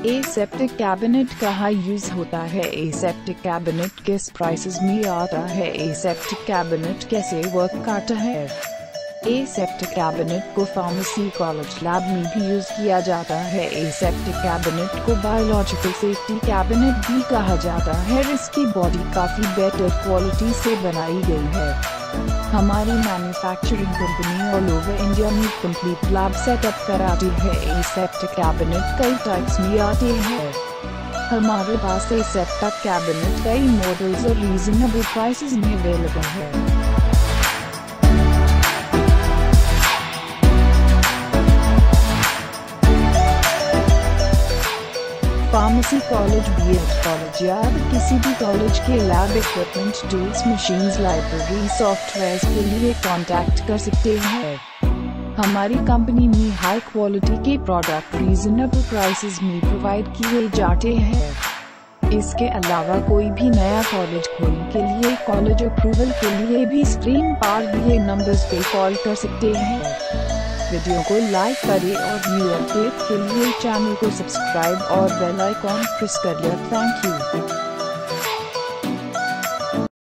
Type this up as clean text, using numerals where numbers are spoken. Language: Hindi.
एसेप्टिक कैबिनेट कहाँ यूज होता है? एसेप्टिक कैबिनेट किस प्राइसेस में आता है? एसेप्टिक कैबिनेट कैसे वर्क करता है? एसेप्टिक कैबिनेट को फार्मेसी कॉलेज लैब में भी यूज किया जाता है। एसेप्टिक कैबिनेट को बायोलॉजिकल सेफ्टी कैबिनेट भी कहा जाता है। इसकी बॉडी काफी बेटर क्वालिटी से बनाई गई है। हमारी manufacturing company all over India में कंप्लीट लैब सेटअप कराती है। एसेप्टिक कैबिनेट कई टाइप्स में आते हैं। हमारे पास एसेप्टिक कैबिनेट कई मॉडल्स और रीजनेबल प्राइसेस में अवेलेबल है। फार्मेसी कॉलेज, बीएड कॉलेज या किसी भी कॉलेज के lab equipment, tools, machines, library, software के लिए कांटेक्ट कर सकते हैं। हमारी कंपनी में हाई क्वालिटी के प्रोडक्ट रीजनेबल प्राइसेस में प्रोवाइड किए जाते हैं। इसके अलावा कोई भी नया कॉलेज खोलने के लिए कॉलेज अप्रूवल के लिए भी स्क्रीन पर दिए नंबर्स पे कॉल कर सकते हैं। वीडियो को लाइक करें और न्यू अपडेट के लिए चैनल को सब्सक्राइब और बेल आइकॉन प्रेस कर लें। Thank you.